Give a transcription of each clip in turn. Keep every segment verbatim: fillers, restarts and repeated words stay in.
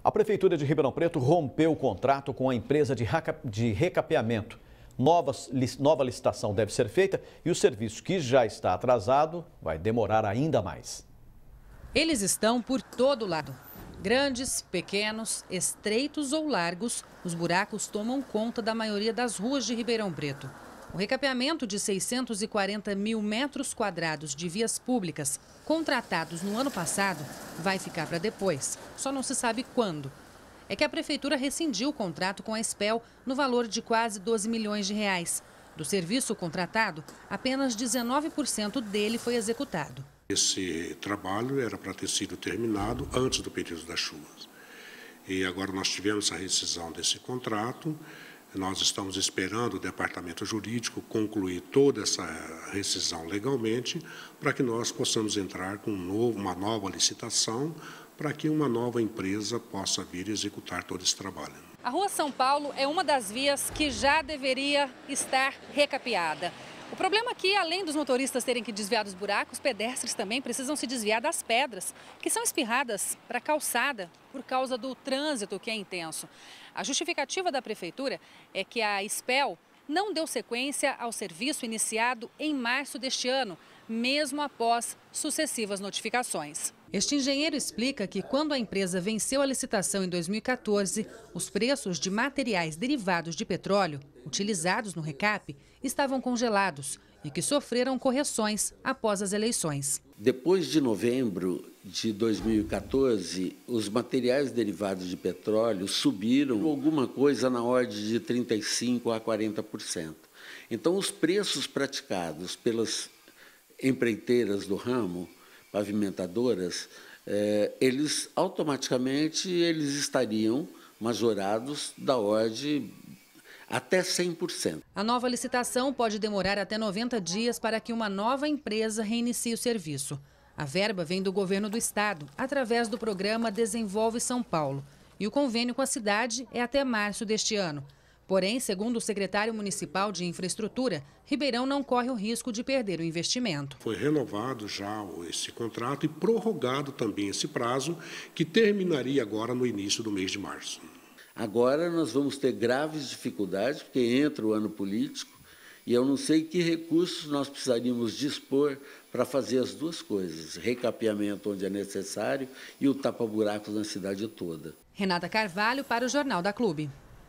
A Prefeitura de Ribeirão Preto rompeu o contrato com a empresa de recapeamento. Novas, nova licitação deve ser feita e o serviço que já está atrasado vai demorar ainda mais. Eles estão por todo lado. Grandes, pequenos, estreitos ou largos, os buracos tomam conta da maioria das ruas de Ribeirão Preto. O recapeamento de seiscentos e quarenta mil metros quadrados de vias públicas contratados no ano passado vai ficar para depois, só não se sabe quando. É que a Prefeitura rescindiu o contrato com a Spell no valor de quase doze milhões de reais. Do serviço contratado, apenas dezenove por cento dele foi executado. Esse trabalho era para ter sido terminado antes do período das chuvas. E agora nós tivemos a rescisão desse contrato. Nós estamos esperando o departamento jurídico concluir toda essa rescisão legalmente para que nós possamos entrar com um novo, uma nova licitação para que uma nova empresa possa vir executar todo esse trabalho. A Rua São Paulo é uma das vias que já deveria estar recapeada. O problema é que, além dos motoristas terem que desviar dos buracos, pedestres também precisam se desviar das pedras, que são espirradas para a calçada por causa do trânsito que é intenso. A justificativa da Prefeitura é que a Spell não deu sequência ao serviço iniciado em março deste ano, mesmo após sucessivas notificações. Este engenheiro explica que quando a empresa venceu a licitação em dois mil e quatorze, os preços de materiais derivados de petróleo, utilizados no recap, estavam congelados e que sofreram correções após as eleições. Depois de novembro de dois mil e quatorze, os materiais derivados de petróleo subiram alguma coisa na ordem de trinta e cinco por cento a quarenta por cento. Então, os preços praticados pelas empreiteiras do ramo, pavimentadoras, eh, eles automaticamente eles estariam majorados da ordem até cem por cento. A nova licitação pode demorar até noventa dias para que uma nova empresa reinicie o serviço. A verba vem do governo do estado, através do programa Desenvolve São Paulo. E o convênio com a cidade é até março deste ano. Porém, segundo o secretário municipal de infraestrutura, Ribeirão não corre o risco de perder o investimento. Foi renovado já esse contrato e prorrogado também esse prazo, que terminaria agora no início do mês de março. Agora nós vamos ter graves dificuldades, porque entra o ano político, e eu não sei que recursos nós precisaríamos dispor para fazer as duas coisas, recapeamento onde é necessário e o tapa-buracos na cidade toda. Renata Carvalho para o Jornal da Clube.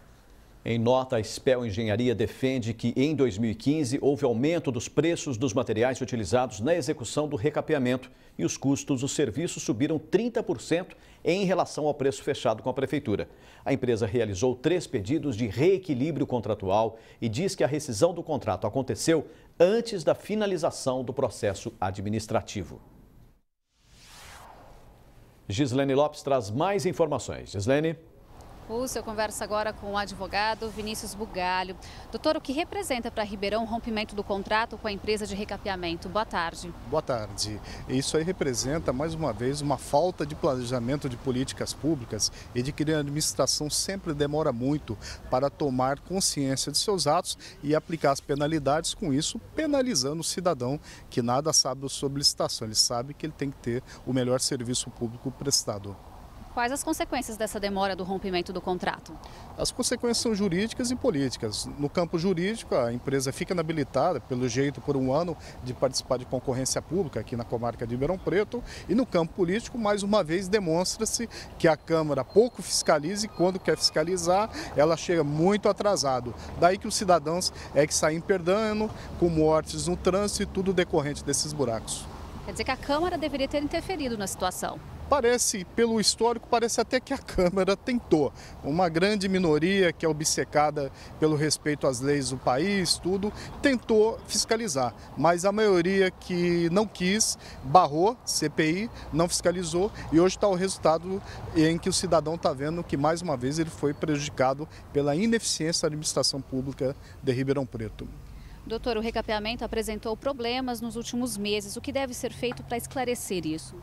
Em nota, a Spell Engenharia defende que em dois mil e quinze houve aumento dos preços dos materiais utilizados na execução do recapeamento e os custos do serviço subiram trinta por cento em relação ao preço fechado com a Prefeitura. A empresa realizou três pedidos de reequilíbrio contratual e diz que a rescisão do contrato aconteceu antes da finalização do processo administrativo. Gislene Lopes traz mais informações. Gislene. Lúcio, eu converso agora com o advogado Vinícius Bugalho. Doutor, o que representa para Ribeirão o rompimento do contrato com a empresa de recapeamento? Boa tarde. Boa tarde. Isso aí representa, mais uma vez, uma falta de planejamento de políticas públicas e de que a administração sempre demora muito para tomar consciência de seus atos e aplicar as penalidades, com isso penalizando o cidadão que nada sabe sobre licitação. Ele sabe que ele tem que ter o melhor serviço público prestado. Quais as consequências dessa demora do rompimento do contrato? As consequências são jurídicas e políticas. No campo jurídico, a empresa fica inabilitada, pelo jeito, por um ano de participar de concorrência pública aqui na comarca de Ribeirão Preto. E no campo político, mais uma vez, demonstra-se que a Câmara pouco fiscaliza e quando quer fiscalizar, ela chega muito atrasado. Daí que os cidadãos é que saem perdendo, com mortes no trânsito e tudo decorrente desses buracos. Quer dizer que a Câmara deveria ter interferido na situação? Parece, pelo histórico, parece até que a Câmara tentou. Uma grande minoria que é obcecada pelo respeito às leis do país, tudo, tentou fiscalizar. Mas a maioria que não quis, barrou, C P I, não fiscalizou e hoje está o resultado em que o cidadão está vendo que, mais uma vez, ele foi prejudicado pela ineficiência da administração pública de Ribeirão Preto. Doutor, o recapeamento apresentou problemas nos últimos meses. O que deve ser feito para esclarecer isso?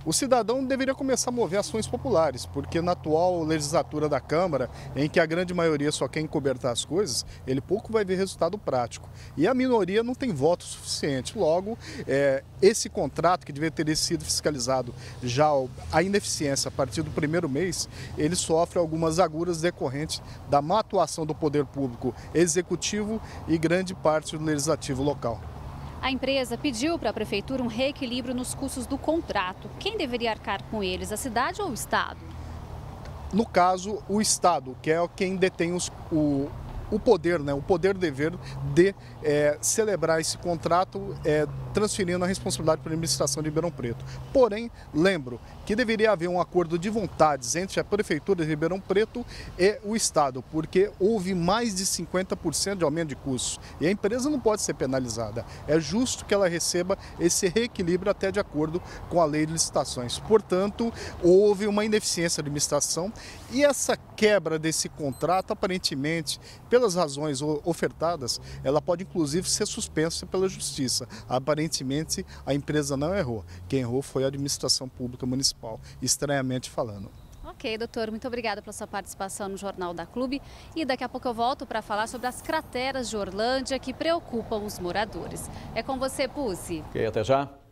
o cidadão deveria começar a mover ações populares, porque na atual legislatura da Câmara, em que a grande maioria só quer encobertar as coisas, ele pouco vai ver resultado prático. E a minoria não tem voto suficiente. Logo, é, esse contrato, que deveria ter sido fiscalizado já a ineficiência a partir do primeiro mês, ele sofre algumas agruras decorrentes da má atuação do poder público executivo e grande parte do legislativo local. A empresa pediu para a prefeitura um reequilíbrio nos custos do contrato. Quem deveria arcar com eles, a cidade ou o Estado? No caso, o Estado, que é quem detém os, o, o poder, né, o poder-dever de é, celebrar esse contrato, é, transferindo a responsabilidade para a administração de Ribeirão Preto. Porém, lembro que deveria haver um acordo de vontades entre a Prefeitura de Ribeirão Preto e o Estado, porque houve mais de cinquenta por cento de aumento de custos e a empresa não pode ser penalizada. É justo que ela receba esse reequilíbrio até de acordo com a lei de licitações. Portanto, houve uma ineficiência da administração e essa quebra desse contrato, aparentemente, pelas razões ofertadas, ela pode inclusive ser suspensa pela Justiça. Aparentemente, a empresa não errou. Quem errou foi a administração pública municipal, estranhamente falando. Ok, doutor, muito obrigada pela sua participação no Jornal da Clube. E daqui a pouco eu volto para falar sobre as crateras de Orlândia que preocupam os moradores. É com você, Pucci. Ok, até já.